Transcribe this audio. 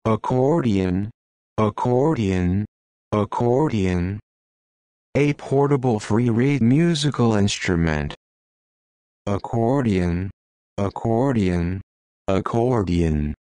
accordion, accordion, accordion. A portable free-reed musical instrument. Accordion, accordion, accordion.